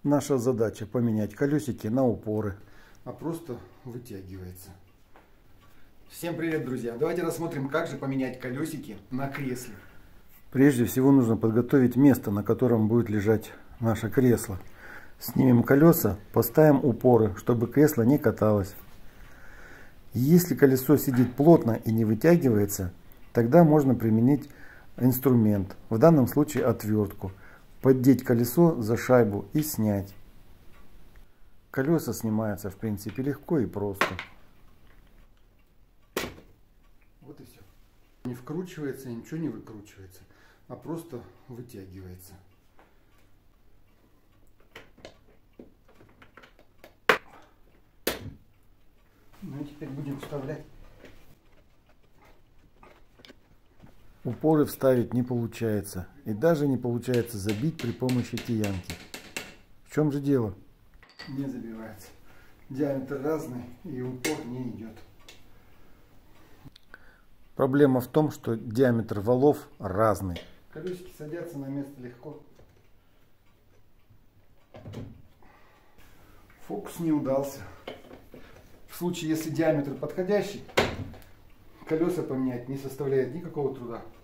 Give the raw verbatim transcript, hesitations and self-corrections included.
Наша задача поменять колесики на упоры, а просто вытягивается. Всем привет, друзья! Давайте рассмотрим, как же поменять колесики на кресле. Прежде всего нужно подготовить место, на котором будет лежать наше кресло. Снимем колеса, поставим упоры, чтобы кресло не каталось. Если колесо сидит плотно и не вытягивается, тогда можно применить инструмент, в данном случае отвертку. Поддеть колесо за шайбу и снять. Колеса снимаются в принципе легко и просто. Вот и все. Не вкручивается, ничего не выкручивается, а просто вытягивается. Ну и теперь будем вставлять. Упоры вставить не получается. И даже не получается забить при помощи киянки. В чем же дело? Не забивается. Диаметр разный и упор не идет. Проблема в том, что диаметр валов разный. Колесики садятся на место легко. Фокус не удался. В случае, если диаметр подходящий, колеса поменять не составляет никакого труда.